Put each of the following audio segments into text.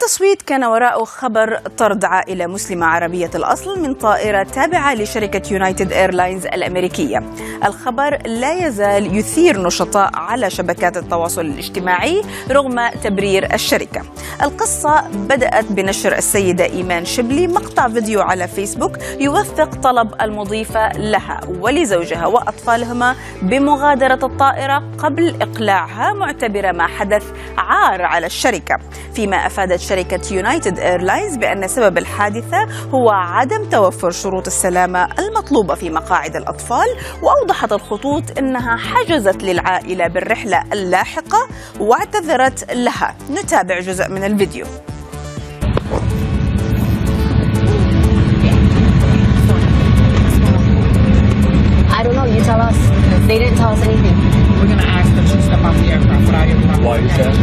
التصويت كان وراءه خبر طرد عائلة مسلمة عربية الأصل من طائرة تابعة لشركة يونايتد إيرلاينز الأمريكية. الخبر لا يزال يثير نشطاء على شبكات التواصل الاجتماعي رغم تبرير الشركة. القصة بدأت بنشر السيدة إيمان شبلي مقطع فيديو على فيسبوك يوثق طلب المضيفة لها ولزوجها وأطفالهما بمغادرة الطائرة قبل إقلاعها، معتبرة ما حدث عار على الشركة. فيما أفادت شركة يونايتد إيرلاينز بأن سبب الحادثة هو عدم توفر شروط السلامة المطلوبة في مقاعد الأطفال، وأوضحت الخطوط أنها حجزت للعائلة بالرحلة اللاحقة واعتذرت لها. نتابع جزء من الفيديو. I don't know, you tell us. They didn't tell us anything. We're going to ask them to step off the aircraft, but I am not. Why is that?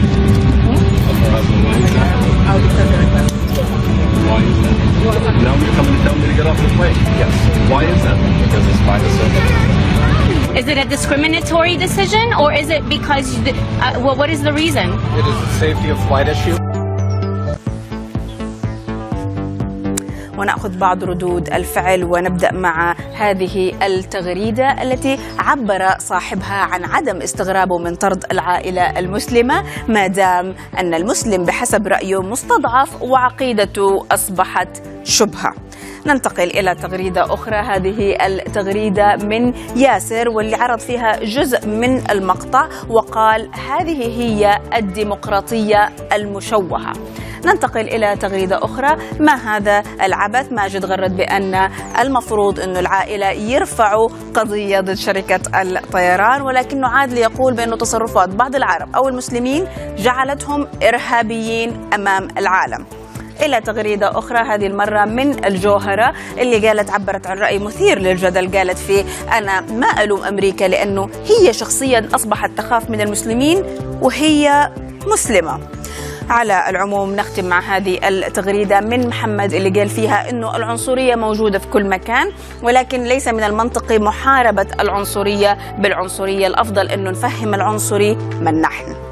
Why is that? Now you're coming to tell me to get off the plane? Yes. Why is that? Because it's my decision. Is it a discriminatory decision, or is it because, what is the reason? It is a safety of flight issue. ونأخذ بعض ردود الفعل ونبدأ مع هذه التغريدة التي عبر صاحبها عن عدم استغرابه من طرد العائلة المسلمة ما دام أن المسلم بحسب رأيه مستضعف وعقيدته أصبحت شبهة. ننتقل إلى تغريدة أخرى، هذه التغريدة من ياسر واللي عرض فيها جزء من المقطع وقال: هذه هي الديمقراطية المشوهة. ننتقل إلى تغريدة أخرى: ما هذا العبث؟ ماجد غرد بأن المفروض أن العائلة يرفعوا قضية ضد شركة الطيران، ولكنه عاد ليقول بأن تصرفات بعض العرب أو المسلمين جعلتهم إرهابيين أمام العالم. إلى تغريدة أخرى هذه المرة من الجوهرة اللي عبرت عن رأي مثير للجدل، قالت فيه: أنا ما ألوم أمريكا لأنه هي شخصيا أصبحت تخاف من المسلمين وهي مسلمة. على العموم نختم مع هذه التغريدة من محمد اللي قال فيها إنه العنصرية موجودة في كل مكان، ولكن ليس من المنطقي محاربة العنصرية بالعنصرية، الأفضل إنه نفهم العنصري من نحن.